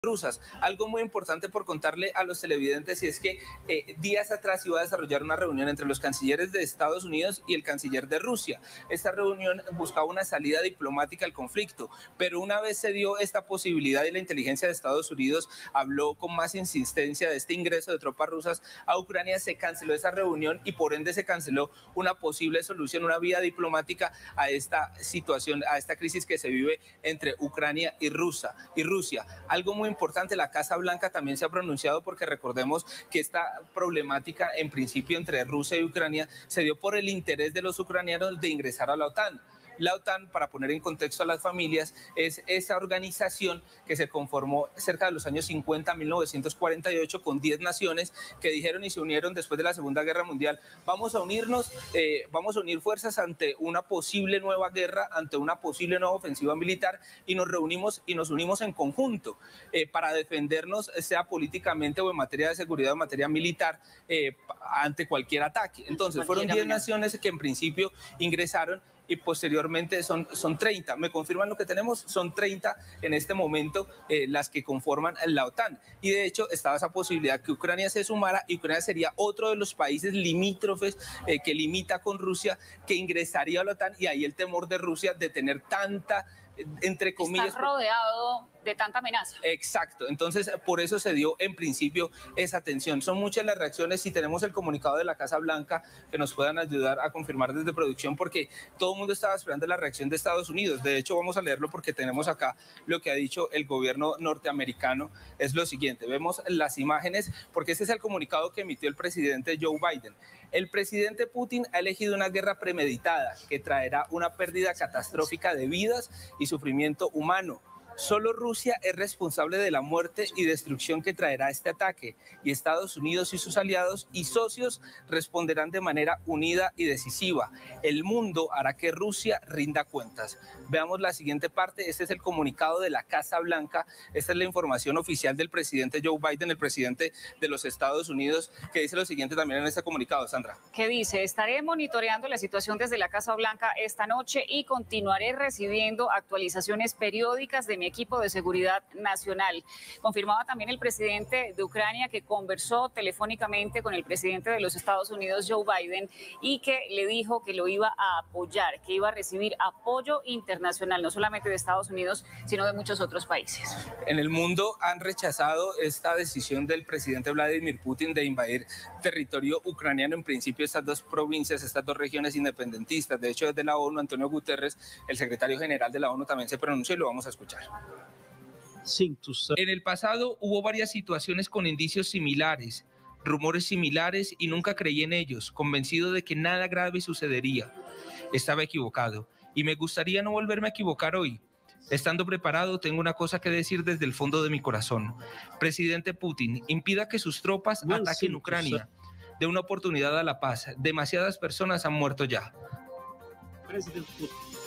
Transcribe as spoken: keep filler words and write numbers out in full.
rusas. Algo muy importante por contarle a los televidentes y es que eh, días atrás iba a desarrollar una reunión entre los cancilleres de Estados Unidos y el canciller de Rusia. Esta reunión buscaba una salida diplomática al conflicto, pero una vez se dio esta posibilidad y la inteligencia de Estados Unidos habló con más insistencia de este ingreso de tropas rusas a Ucrania, se canceló esa reunión y por ende se canceló una posible solución, una vía diplomática a esta situación, a esta crisis que se vive entre Ucrania y Rusia. Y Rusia. Algo muy importante, la Casa Blanca también se ha pronunciado porque recordemos que esta problemática en principio entre Rusia y Ucrania se dio por el interés de los ucranianos de ingresar a la OTAN. La OTAN, para poner en contexto a las familias, es esa organización que se conformó cerca de los años cincuenta, mil novecientos cuarenta y ocho, con diez naciones que dijeron y se unieron después de la Segunda Guerra Mundial. Vamos a unirnos, eh, vamos a unir fuerzas ante una posible nueva guerra, ante una posible nueva ofensiva militar y nos reunimos y nos unimos en conjunto eh, para defendernos, sea políticamente o en materia de seguridad o en materia militar, eh, ante cualquier ataque. Entonces, fueron diez naciones que en principio ingresaron y posteriormente son, son treinta. ¿Me confirman lo que tenemos? Son treinta en este momento eh, las que conforman la OTAN. Y de hecho estaba esa posibilidad que Ucrania se sumara y Ucrania sería otro de los países limítrofes eh, que limita con Rusia que ingresaría a la OTAN y ahí el temor de Rusia de tener tanta, entre comillas... Está rodeado de tanta amenaza. Exacto, entonces por eso se dio en principio esa tensión. Son muchas las reacciones y tenemos el comunicado de la Casa Blanca que nos puedan ayudar a confirmar desde producción porque todo el mundo estaba esperando la reacción de Estados Unidos. De hecho vamos a leerlo porque tenemos acá lo que ha dicho el gobierno norteamericano. Es lo siguiente, vemos las imágenes porque este es el comunicado que emitió el presidente Joe Biden. El presidente Putin ha elegido una guerra premeditada que traerá una pérdida catastrófica de vidas y sufrimiento humano. Solo Rusia es responsable de la muerte y destrucción que traerá este ataque y Estados Unidos y sus aliados y socios responderán de manera unida y decisiva. El mundo hará que Rusia rinda cuentas. Veamos la siguiente parte. Este es el comunicado de la Casa Blanca. Esta es la información oficial del presidente Joe Biden, el presidente de los Estados Unidos, que dice lo siguiente también en este comunicado. Sandra. ¿Qué dice? Estaré monitoreando la situación desde la Casa Blanca esta noche y continuaré recibiendo actualizaciones periódicas de mi equipo de seguridad nacional. Confirmaba también el presidente de Ucrania que conversó telefónicamente con el presidente de los Estados Unidos, Joe Biden, y que le dijo que lo iba a apoyar, que iba a recibir apoyo internacional, no solamente de Estados Unidos, sino de muchos otros países. En el mundo han rechazado esta decisión del presidente Vladimir Putin de invadir territorio ucraniano, en principio estas dos provincias, estas dos regiones independentistas. De hecho, desde la ONU, Antonio Guterres, el secretario general de la ONU, también se pronunció y lo vamos a escuchar. En el pasado hubo varias situaciones con indicios similares, rumores similares y nunca creí en ellos, convencido de que nada grave sucedería. Estaba equivocado y me gustaría no volverme a equivocar hoy. Estando preparado, tengo una cosa que decir desde el fondo de mi corazón. Presidente Putin, impida que sus tropas ataquen Ucrania. Dé una oportunidad a la paz. Demasiadas personas han muerto ya. Presidente Putin.